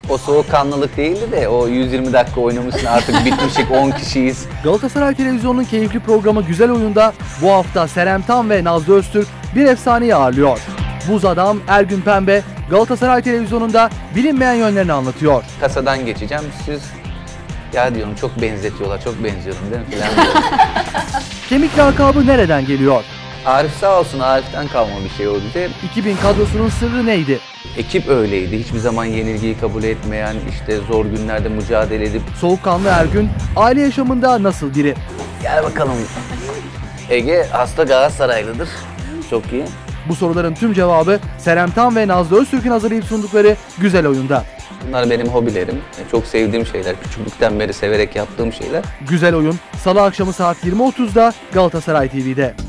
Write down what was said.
O soğukkanlılık değildi de o 120 dakika oynamışsın, artık bitmişik 10 kişiyiz. Galatasaray Televizyonu'nun keyifli programı Güzel Oyun'da bu hafta Serem Tan ve Nazlı Öztürk bir efsaneyi ağırlıyor. Buz Adam Ergün Pembe Galatasaray Televizyonu'nda bilinmeyen yönlerini anlatıyor. Kasadan geçeceğim, siz ya diyorum çok benzetiyorlar, çok benziyorum değil mi falan diyorum. Kemik lakabı nereden geliyor? Arif sağ olsun, Arif'ten kalma bir şey o bize. 2000 kadrosunun sırrı neydi? Ekip öyleydi, hiçbir zaman yenilgiyi kabul etmeyen, işte zor günlerde mücadele edip. Soğukkanlı Ergün aile yaşamında nasıl biri? Gel bakalım. Ege hasta Galatasaraylıdır, çok iyi. Bu soruların tüm cevabı Serem Tan ve Nazlı Öztürk'ün hazırlayıp sundukları Güzel Oyun'da. Bunlar benim hobilerim, çok sevdiğim şeyler, küçüklükten beri severek yaptığım şeyler. Güzel Oyun Salı akşamı saat 20.30'da Galatasaray TV'de.